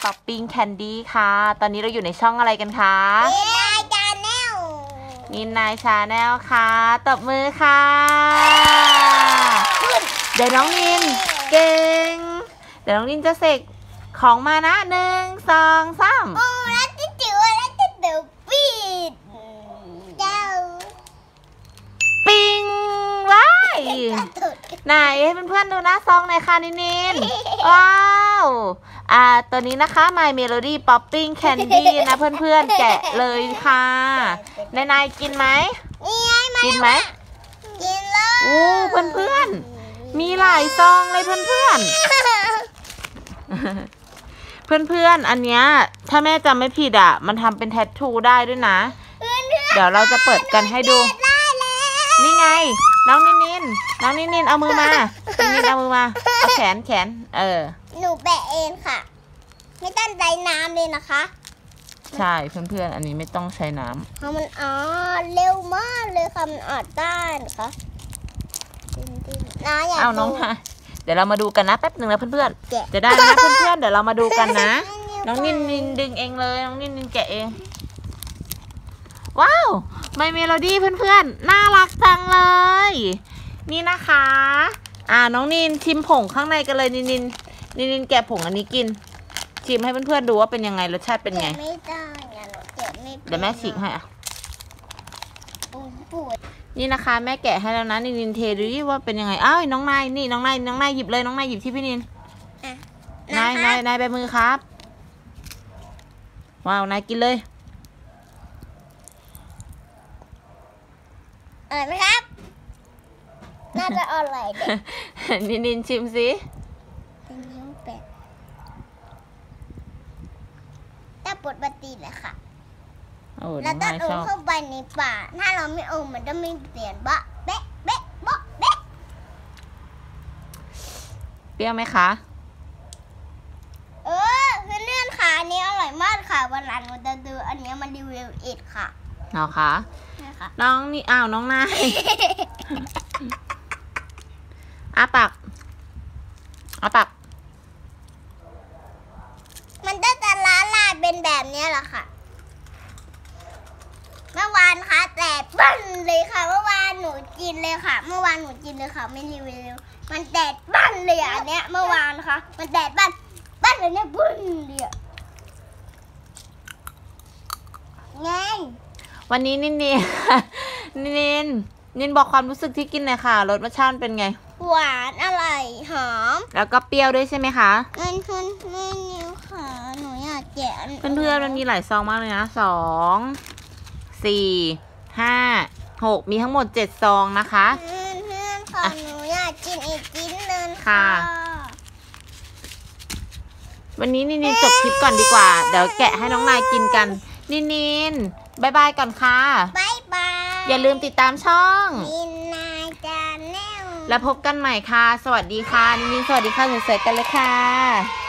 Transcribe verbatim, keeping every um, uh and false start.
ป๊อปปิ้งแคนดี้ค่ะตอนนี้เราอยู่ในช่องอะไรกันคะนินนายชาแนลนินนายชาแนลค่ะตบมือค่ะเดี๋ยวน้องนินเก่งเดี๋ยวน้องนินจะเสกของมานะหนึ่งสองสามโอ้แล้วจะจิ๋วแล้วจะจิ๋วปิดเจ้าปิงว้ายไหนให้เพื่อนๆดูหน้าซองหน่อยค่ะนินนินว้าวอ่าตัวนี้นะคะ My Melody Popping Candy นะเพื่อนๆแกะเลยค่ะนายนายกินไหมกินไหมกินเลยโอ้เพื่อนๆมีหลายซองเลยเพื่อนๆเพื่อนๆอันเนี้ยถ้าแม่จำไม่ผิดอ่ะมันทำเป็นแทททูได้ด้วยนะเดี๋ยวเราจะเปิดกันให้ดูนี่ไงน้องนินนินน้องนินนินเอามือมานินนินเอามือมาเอาแขนแขนเออหนูแบะเองค่ะไม่ต้องใช้น้ำเลยนะคะใช่เพื่อนๆอันนี้ไม่ต้องใช้น้ำเพราะมันอ๋อเร็วมากเลยค่ะมันอดได้นะคะน้าอยากเอาน้องมาเดี๋ยวเรามาดูกันนะแป๊บหนึ่งนะเพื่อนๆจะได้นะเพื่อนๆเดี๋ยวเรามาดูกันนะน้องนินนินดึงเองเลยน้องนินนินแกะเองว้าวMy Melodyเพื่อนๆน่ารักจังเลยนี่นะคะอ่าน้องนินชิมผงข้างในกันเลยนินนินนินนินแกะผงอันนี้กินชิมให้เพื่อนๆดูว่าเป็นยังไงรสชาติเป็นไงไม่ได้เดี๋ยวไม่เดี๋ยวแม่ฉีกให้อ่ะนี่นะคะแม่แกะให้แล้วนะนินนินเทดูดิว่าเป็นยังไงอ้าวน้องนายนี่น้องนายน้องนายหยิบเลยน้องนายหยิบที่พี่นินนายนายนายไปมือครับว้าวนายกินเลยอร่อยไหมครับน่าจะอร่อยเด็ดนินนินชิมสิถ้าปวดปฏิเลยค่ะเราต้องอมเข้าไปในปากถ้าเราไม่อมมันจะไม่เปลี่ยนบะเบ๊ะเบ๊ะบะเบ๊ะเปรี้ยวไหมคะเออคือเนื่อนค่ะอันนี้อร่อยมากค่ะวันหลังเราจะดูอันนี้มันรีวิวอีกค่ะเหรอคะน้องนี่อ้าวน้องนาย อาปากอาปากมันจะจะละลายเป็นแบบนี้แหละค่ะเมื่อวานค่ะแต่ปั้นเลยค่ะเมื่อวานหนูกินเลยค่ะเมื่อวานหนูกินเลยค่ะไม่รีวิวมันแดดปั้นเลยอันเนี้ยเมื่อวานค่ะมันแดดปั้นปั้นเลยเนี่ยปั้นเลยไงวันนี้นินนินนินนินบอกความรู้สึกที่กินหน่อยค่ะรสชาติเป็นไงหวานอร่อยหอมแล้วก็เปรี้ยวด้วยใช่ไหมคะเงินทุนไม่นิ้วค่ะหนูอยากแกะเพื่อนๆมันมีหลายซองมากเลยนะสองสี่ห้าหกมีทั้งหมดเจ็ดซองนะคะเพื่อนๆค่ะหนูอยากกินอีกชิ้นนึงค่ะวันนี้นินนินจบคลิปก่อนดีกว่าเดี๋ยวแกะให้น้องนายกินกันนินนินบายบายก่อนค่ะบายบายอย่าลืมติดตามช่องนินนายชาแนลแล้วพบกันใหม่ค่ะสวัสดีค่ะนินนินสวัสดีค่ะสวยๆกันเลยค่ะ